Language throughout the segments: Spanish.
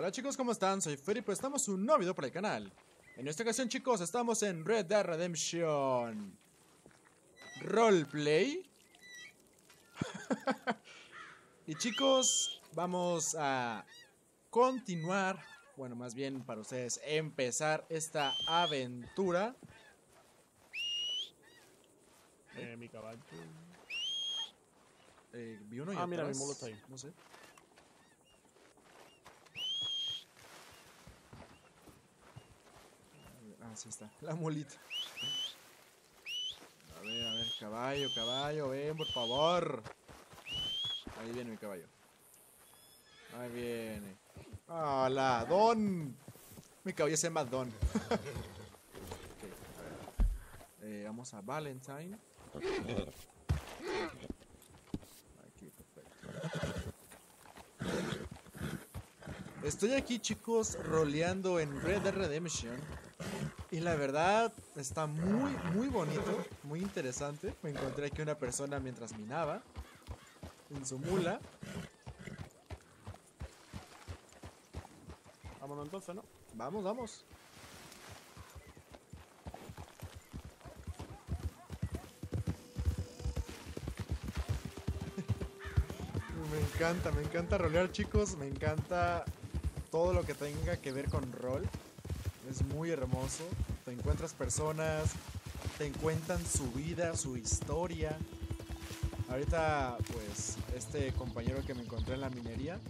Hola chicos, ¿cómo están? Soy Fer y pues estamos en un nuevo video para el canal. En esta ocasión chicos, estamos en Red Dead Redemption Roleplay. Y chicos, vamos a continuar, bueno más bien para ustedes, empezar esta aventura. Mi caballo. Vi uno y Mira, atrás, mi mulo está ahí. no sé. Sí está, la mulita. A ver, caballo, ven por favor. Ahí viene mi caballo. Ahí viene. ¡Hola, Don! Mi caballo se llama Don. Okay, a ver. Vamos a Valentine. Aquí, perfecto. Estoy aquí, chicos, roleando en Red Dead Redemption. Y la verdad, está muy bonito, muy interesante. Me encontré aquí una persona mientras minaba en su mula. Vámonos entonces, ¿no? Vamos, vamos. Me encanta rolear, chicos. Me encanta todo lo que tenga que ver con rol. Es muy hermoso. Te encuentras personas, te cuentan su vida, su historia. Ahorita, pues, este compañero que me encontré en la minería,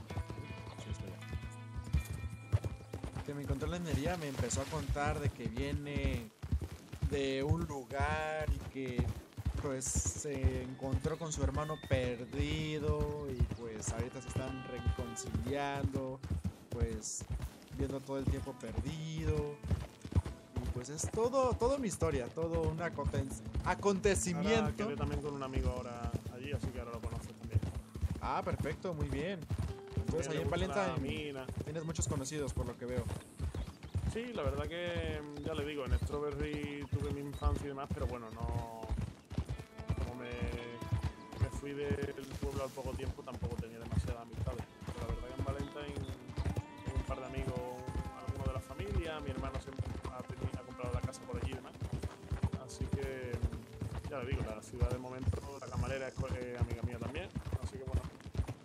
que me encontré en la minería, me empezó a contar de que viene de un lugar y que pues se encontró con su hermano perdido y pues ahorita se están reconciliando, pues viendo todo el tiempo perdido. Y pues es todo una historia, todo un acontecimiento. Ahora quedé también con un amigo ahora allí, así que ahora lo conoces también. Ah, perfecto, muy bien. Entonces ahí en Valentine tienes muchos conocidos por lo que veo. Sí, la verdad que ya le digo, en Strawberry tuve mi infancia y demás, pero bueno, no. Como me fui del pueblo al poco tiempo, tampoco tenía demasiadas amistades. Pero la verdad que en Valentine tengo un par de amigos, algunos de la familia, mi hermano siempre ha comprado la casa por allí y demás. Así que ya le digo, la ciudad de momento, la camarera es amiga mía también, así que bueno.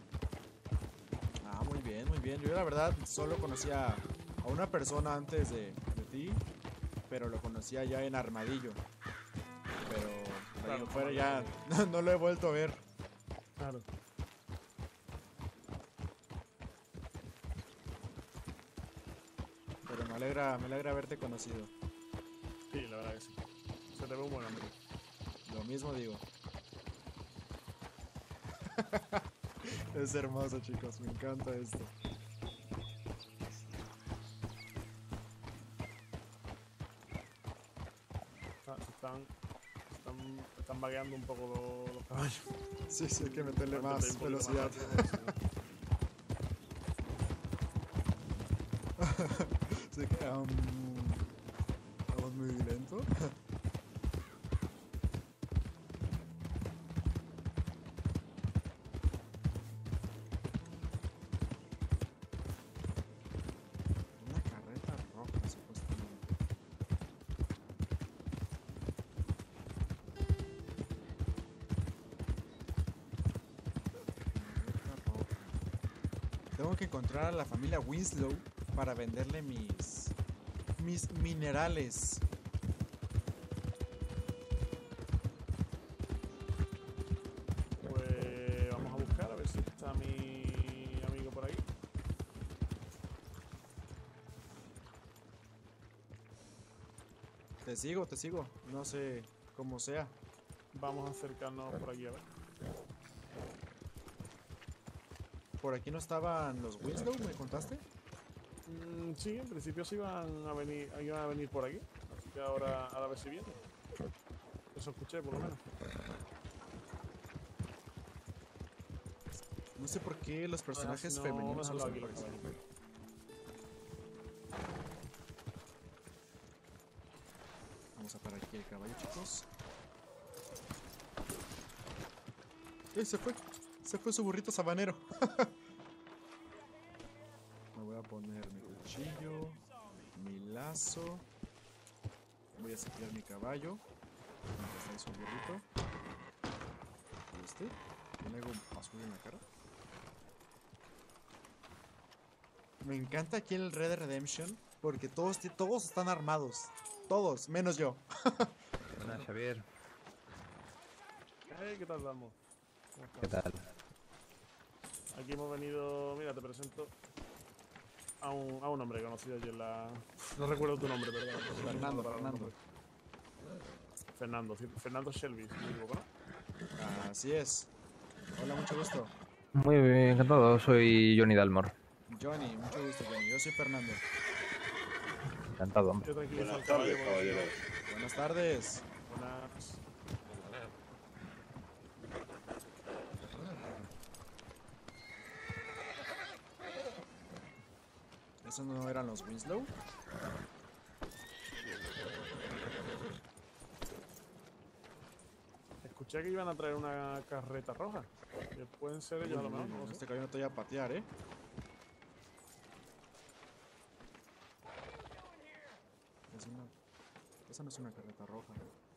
Ah, muy bien, muy bien. Yo la verdad solo conocía a una persona antes de ti, pero lo conocía ya en Armadillo. Pero Claro, ahí fuera ya no lo he vuelto a ver. Claro. Pero me alegra haberte conocido. Sí, la verdad que sí. Se te ve un buen hombre. Lo mismo digo. Es hermoso, chicos, me encanta esto. Están vagueando un poco los caballos. Sí, hay que meterle más velocidad. Sí, vamos muy lento. Una carreta roja, supuestamente. Carreta roja. Tengo que encontrar a la familia Winslow para venderle mis minerales. Pues vamos a buscar a ver si está mi amigo por ahí. Te sigo. No sé cómo sea. Vamos a acercarnos por aquí a ver. Por aquí no estaban los Winslow, ¿me contaste? Sí, en principio sí iban a venir por aquí. Así que ahora a ver si vienen. Eso escuché por lo menos. No sé por qué los personajes si no, femeninos son los déjalo aquí, mejores. los caballos. Vamos a parar aquí el caballo, chicos. Se fue su burrito sabanero. Me voy a poner mi cuchillo, mi lazo. Voy a cepillar mi caballo. Mientras trae su burrito. ¿Y este? ¿Tiene algo azul en la cara? Me encanta aquí el Red Dead Redemption porque todos están armados. Todos, menos yo. Buenas, Xavier. Hey, ¿qué tal, Damo? ¿Cómo ¿Qué estás? tal? Aquí hemos venido... Mira, te presento a un hombre conocido allí en la... No recuerdo tu nombre, perdón. Fernando, Para Fernando. nombre. Fernando Shelby, si no me equivoco, ¿no? Así es. Hola, mucho gusto. Muy bien, encantado. Soy Johnny Dalmor. Johnny, mucho gusto, Johnny. Yo soy Fernando. Encantado, hombre. Yo tranquilizo Buenas al caballo, tardes, caballero. Buenas tardes. Buenas. ¿Esos no eran los Winslow? Escuché que iban a traer una carreta roja. Que pueden ser ellos a lo mejor, no lo sé. Este caballo no te voy a patear, ¿eh? Esa no es una carreta roja.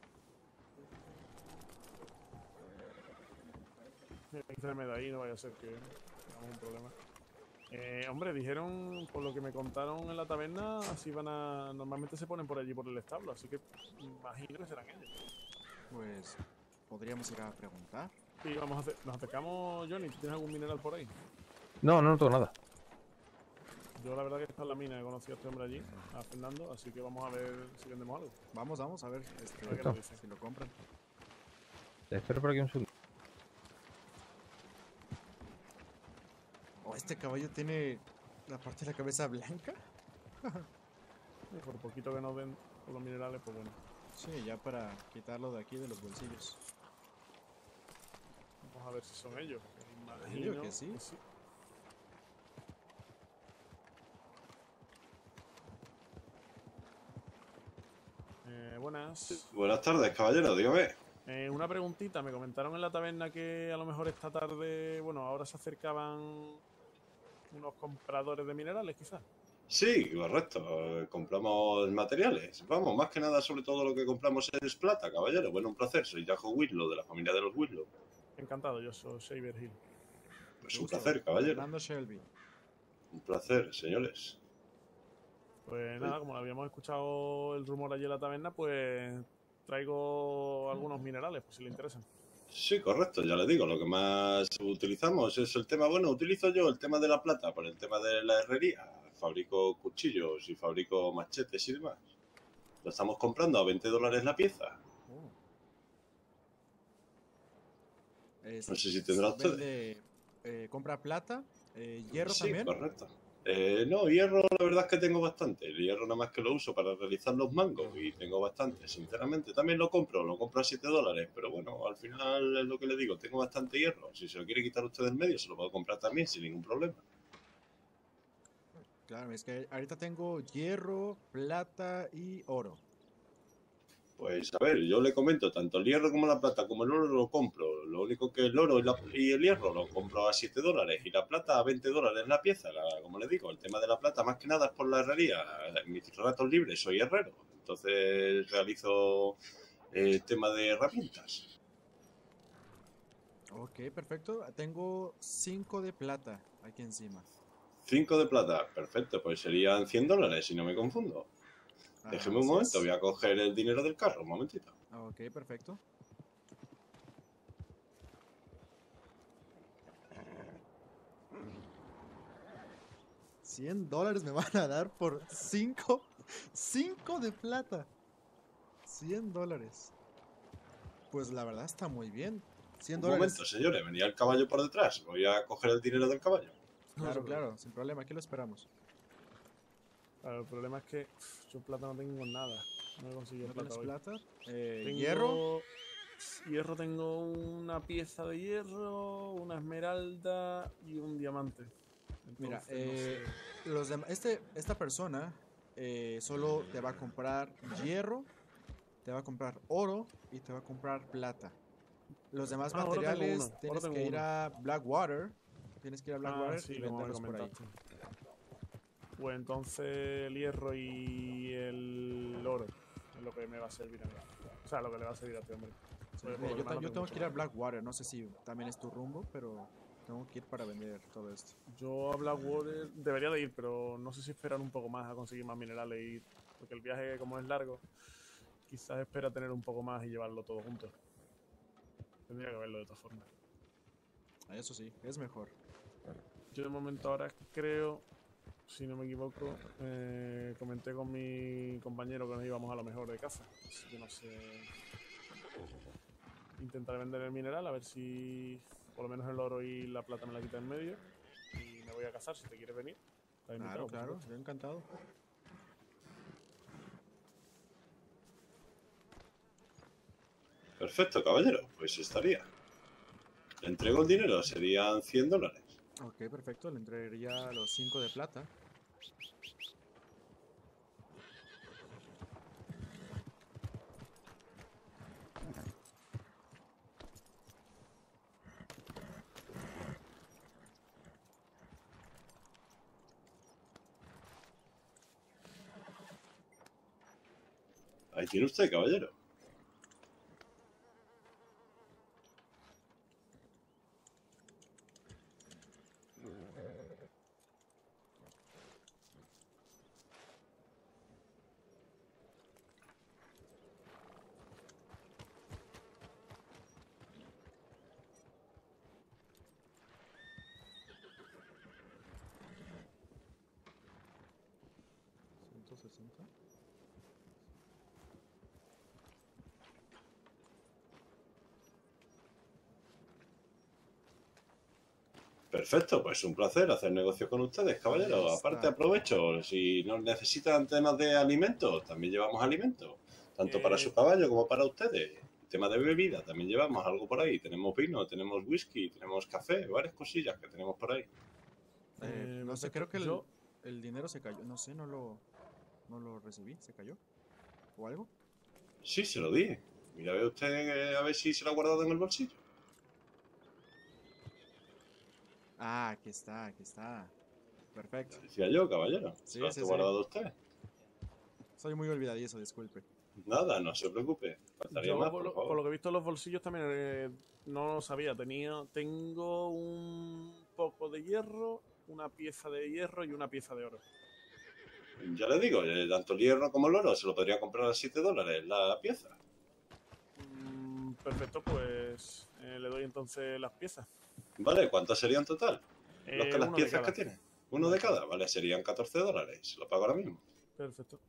Mira, quítame de ahí, no vaya a ser que tengamos un problema. Hombre, dijeron, por lo que me contaron en la taberna, así van a... Normalmente se ponen por allí por el establo, así que imagino que serán ellos. Pues podríamos ir a preguntar. Y vamos a hacer, nos acercamos, Johnny, ¿tú tienes algún mineral por ahí? No, no tengo nada. Yo la verdad que está en la mina, he conocido a este hombre allí, a Fernando, así que vamos a ver si vendemos algo. Vamos a ver A ver qué nos dice. si lo compran. Te espero por aquí un segundo. Oh, este caballo tiene la parte de la cabeza blanca. Y por poquito que nos den por los minerales, pues bueno. Sí, ya para quitarlo de aquí de los bolsillos. Vamos a ver si son ellos. Yo digo Imagino que sí. Buenas. Buenas tardes, caballero, dígame. Una preguntita, me comentaron en la taberna que a lo mejor esta tarde, bueno, ahora se acercaban unos compradores de minerales, quizás. Sí, correcto. Compramos materiales. Vamos, más que nada, sobre todo lo que compramos es plata, caballero. Bueno, un placer. Soy Jajo Winslow, de la familia de los Winslow. Encantado, yo soy Xavier Hill. Pues un placer, caballero. Fernando Shelby. Un placer, señores. Pues nada, como habíamos escuchado el rumor allí en la taberna, pues traigo algunos minerales, por si le interesan. Sí, correcto, ya le digo. Lo que más utilizamos es el tema, bueno, utilizo yo el tema de la plata por el tema de la herrería. Fabrico cuchillos y fabrico machetes y demás. Lo estamos comprando a $20 la pieza. Oh. No sé si tendrá usted. Compra plata, hierro Sí, también. correcto. No, hierro la verdad es que tengo bastante. El hierro nada más que lo uso para realizar los mangos y tengo bastante, sinceramente. También lo compro a $7, pero bueno, al final es lo que le digo, tengo bastante hierro. Si se lo quiere quitar usted del medio, se lo puedo comprar también sin ningún problema. Claro, es que ahorita tengo hierro, plata y oro. Pues a ver, yo le comento, tanto el hierro como la plata como el oro lo compro. Lo único que el oro y el hierro lo compro a $7 y la plata a $20 la pieza. Como le digo, el tema de la plata más que nada es por la herrería. En mis ratos libres soy herrero, entonces realizo el tema de herramientas. Ok, perfecto. Tengo 5 de plata aquí encima. 5 de plata, perfecto, pues serían $100 si no me confundo. Déjeme un Así momento, es. voy a coger el dinero del carro, un momentito. Ok, perfecto. $100 me van a dar por 5 de plata. $100. Pues la verdad está muy bien. $100. Un momento, señores, venía el caballo por detrás, voy a coger el dinero del caballo. Claro, claro, sin problema, aquí lo esperamos. Claro, el problema es que yo plata no tengo nada. No he conseguido ¿No plata tienes hoy. plata? Tengo- ¿Hierro? Hierro tengo una pieza de hierro, una esmeralda y un diamante. Mira, Entonces, no sé. esta persona solo te va a comprar hierro, te va a comprar oro y te va a comprar plata. Los demás Oro tengo materiales uno, oro tienes tengo que ir uno. a Blackwater. Tienes que ir a Blackwater Sí, y como me venderlos por ahí. comentaste. Pues entonces el hierro y el oro es lo que me va a servir a mí. O sea, lo que le va a servir a este hombre. Porque por Mira, lo demás no yo tengo mucho que ir a más. Blackwater, no sé si también es tu rumbo, pero tengo que ir para vender todo esto. Yo a Blackwater debería de ir, pero no sé si esperar un poco más a conseguir más minerales y ir. Porque el viaje, como es largo, quizás espera tener un poco más y llevarlo todo junto. Tendría que verlo de todas formas. Eso sí, es mejor. Yo de momento ahora creo, si no me equivoco, comenté con mi compañero que nos íbamos a lo mejor de casa. Así que no sé. Intentaré vender el mineral a ver si por lo menos el oro y la plata me la quita en medio. Y me voy a casar si te quieres venir. Estás invitado, Claro, por claro, supuesto. yo encantado. Perfecto, caballero. Pues estaría. Le entrego el dinero, serían 100 dólares. Ok, perfecto, le entregaría los 5 de plata. Ahí tiene usted, caballero. ¿160? Perfecto, pues un placer hacer negocios con ustedes, caballero. Ahí Aparte, está. aprovecho, si nos necesitan temas de alimentos, también llevamos alimentos, tanto para su Eh, caballo como para ustedes. Tema de bebida, también llevamos algo por ahí. Tenemos vino, tenemos whisky, tenemos café, varias cosillas que tenemos por ahí. No sé, Perfecto. creo que Yo, el dinero se cayó. No sé, no lo recibí. ¿Se cayó? ¿O algo? Sí, se lo dije. Mira, ve usted a ver si se lo ha guardado en el bolsillo. Ah, aquí está, aquí está. Perfecto. Ya decía yo, caballero. Se lo Sí, ha sí, sí. guardado usted. Soy muy olvidadizo, disculpe. Nada, no se preocupe. Faltaría yo más, por por favor. lo que he visto en los bolsillos también no lo sabía. Tengo un poco de hierro, una pieza de hierro y una pieza de oro. Ya le digo, tanto el hierro como el oro se lo podría comprar a 7 dólares la pieza. Perfecto, pues le doy entonces las piezas. Vale, ¿cuántos serían en total? Las Uno de piezas que cada. tiene. Uno Uno de de cada. cada, vale, serían 14 dólares. Se lo pago ahora mismo. Perfecto.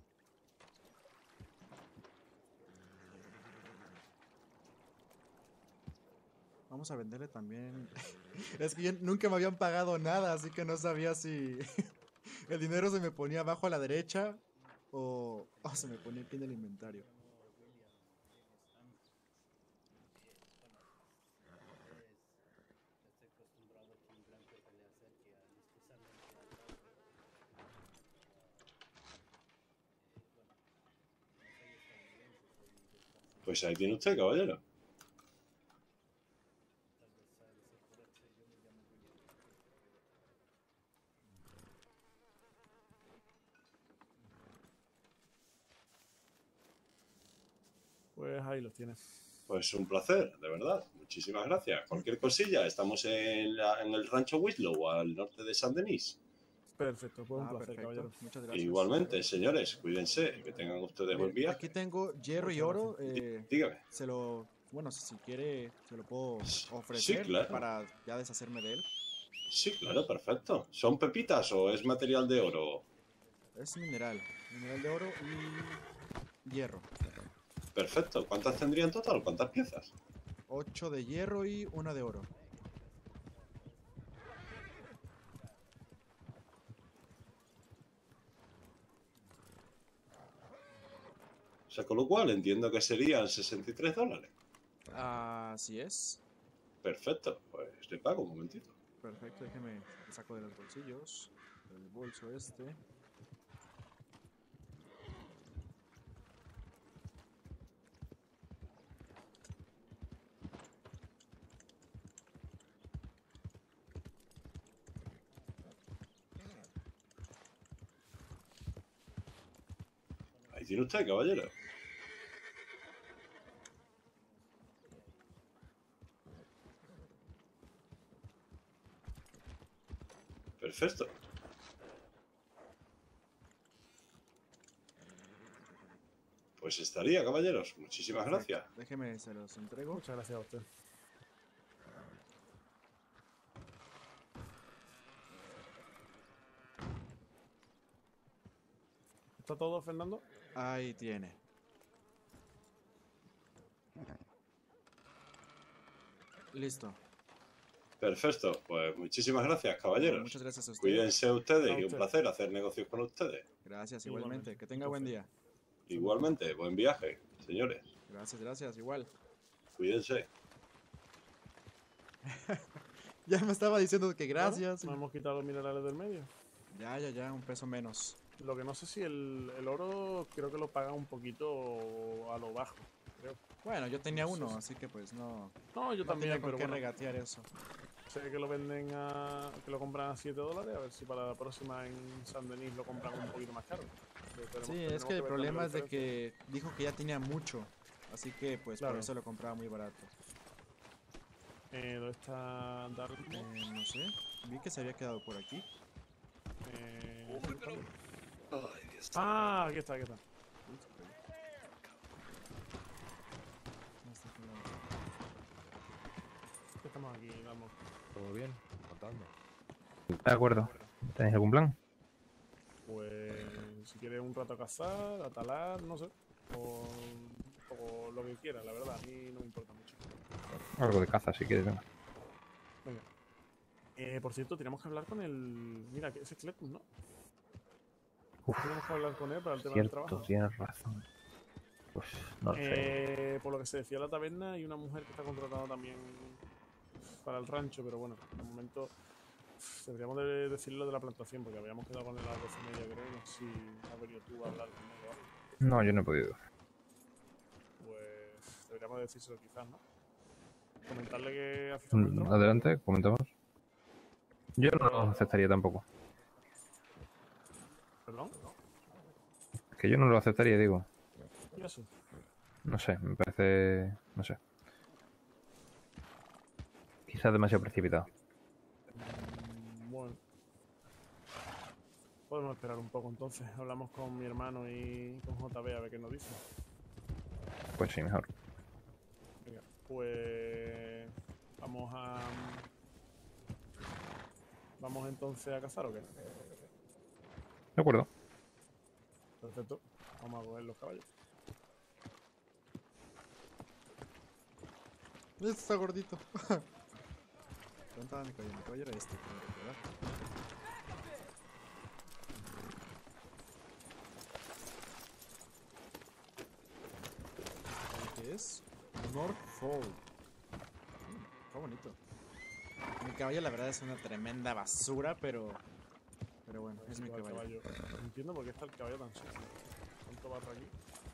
Vamos a venderle también. Es que yo nunca me habían pagado nada, así que no sabía si el dinero se me ponía abajo a la derecha o se me ponía aquí en el inventario. Pues ahí tiene usted, caballero. Pues ahí los tienes. Pues un placer, de verdad. Muchísimas gracias. Cualquier cosilla, estamos en el rancho Whitlow, al norte de San Denis. Perfecto, pues un Ah, placer, perfecto. caballero. Muchas gracias. Igualmente, señores, cuídense, que tengan ustedes buen Mire, viaje. aquí tengo hierro y Muchas oro. Dígame. Bueno, si quiere, se lo puedo Sí, ofrecer claro. para ya deshacerme de él. Sí, claro, perfecto. ¿Son pepitas o es material de oro? Es mineral de oro y hierro. Perfecto. ¿Cuántas tendría en total? ¿Cuántas piezas? 8 de hierro y 1 de oro. O sea, con lo cual entiendo que serían 63 dólares. Así es. Perfecto, pues le pago un momentito. Perfecto, déjeme, le saco de los bolsillos. El bolso este. tiene usted, caballero? Perfecto. Pues estaría, caballeros. Muchísimas gracias. Déjeme, se los entrego. Muchas gracias a usted. ¿Está todo, Fernando? Ahí tiene. Listo. Perfecto. Pues muchísimas gracias, caballeros. Muchas gracias a usted. Cuídense ustedes A y un usted. placer hacer negocios con ustedes. Gracias, Igualmente. igualmente. Que tenga buen día. Igualmente, buen viaje, señores. Gracias, gracias, igual. Cuídense. Ya me estaba diciendo que gracias. Bueno, no hemos quitado los minerales del medio. Ya, un peso menos. Lo que no sé si el oro creo que lo pagan un poquito a lo bajo. Creo. Bueno, yo tenía uno, así que pues no, No, yo no tenía también, con pero qué bueno. regatear eso. Sé que lo venden que lo compran a 7 dólares, a ver si para la próxima en San Denis lo compran un poquito más caro. Sí, es que el problema es de que dijo que ya tenía mucho, así que pues por Claro. eso lo compraba muy barato. ¿Dónde está Dartmouth? No sé, vi que se había quedado por aquí. Ah, aquí está, aquí está. Hasta que Estamos aquí, vamos. ¿Todo bien? Contadme. De acuerdo. ¿Tenéis algún plan? Pues si quieres un rato a cazar, a talar, no sé. O lo que quieras, la verdad, a mí no me importa mucho. Algo de caza, si quieres. Venga. Venga. Por cierto, tenemos que hablar con el. Mira, que ese Cletus, ¿no? Uf, Tenemos que hablar con él para el tema del cierto, trabajo. tienes razón. Pues no lo sé. Por lo que se decía la taberna, hay una mujer que está contratada también para el rancho, pero bueno, de momento deberíamos de decirle lo de la plantación, porque habíamos quedado con él a las 12:30, creo, y no sé si has venido tú a hablar con él o algo. No, yo no he podido. Pues deberíamos decírselo quizás, ¿no? Comentarle que aceptamos el trabajo. Adelante, comentamos. Yo no lo aceptaría tampoco. Perdón. Que yo no lo aceptaría, digo. ¿Y eso? No sé, me parece... No sé. Quizás demasiado precipitado. Bueno. Podemos esperar un poco entonces. Hablamos con mi hermano y con JB a ver qué nos dice. Pues sí, mejor. Venga, pues vamos a... ¿Vamos entonces a cazar o qué? De acuerdo. Perfecto. Vamos a coger los caballos. Este está gordito. ¿Dónde estaba mi caballo? Mi caballo era este, creo recordar. ¿Qué es? Norfolk. Está bonito. Mi caballo la verdad es una tremenda basura, pero bueno, es mi El caballo. No entiendo por qué está el caballo tan sucio. ¿Cuánto barro aquí?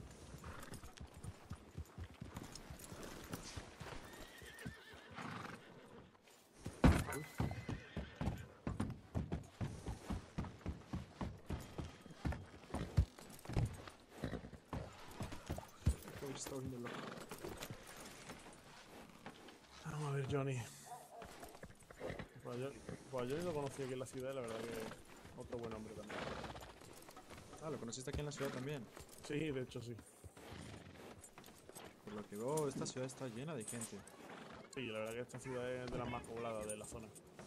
El caballo está volviendo loco. Vamos a ver, Johnny. Pues Johnny lo conocí aquí en la ciudad y la verdad que otro buen hombre también. Ah, ¿lo conociste aquí en la ciudad también? Sí, de hecho sí. Por lo que veo, esta ciudad está llena de gente. Sí, la verdad que esta ciudad es de las más pobladas de la zona.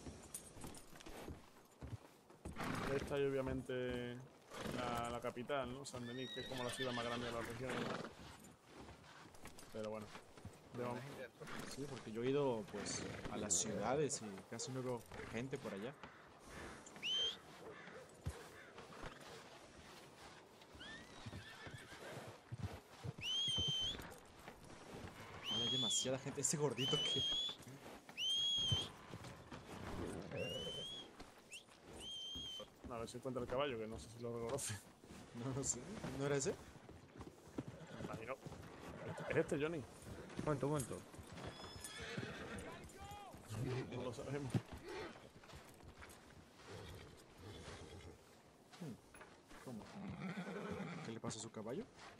Esta y obviamente la capital, ¿no? San Denis, que es como la ciudad más grande de la región. Pero bueno, vamos. Sí, porque yo he ido pues a las ciudades y casi no veo gente por allá. Hay demasiada gente, ese gordito que... A ver si encuentra el caballo, que no sé si lo reconoce. No lo sé, ¿no era ese? Me imagino. Es este, Johnny. Un momento. No lo sabemos. ¿Cómo? ¿Qué le pasó su caballo?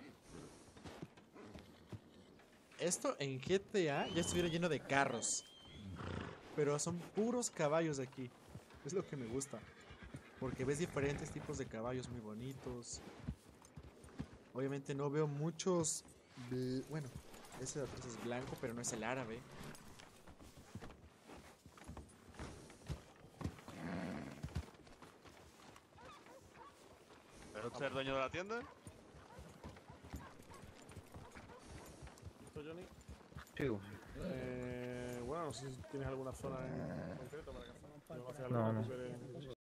Esto en GTA ya estuviera lleno de carros. Pero son puros caballos aquí. Es lo que me gusta. Porque ves diferentes tipos de caballos muy bonitos. Obviamente no veo muchos... Bueno, ese de atrás es blanco, pero no es el árabe. ¿Es usted el dueño de la tienda? ¿Listo, Johnny? Sigo. Bueno, no sé si tienes alguna zona en concreto para que hacemos. No, no.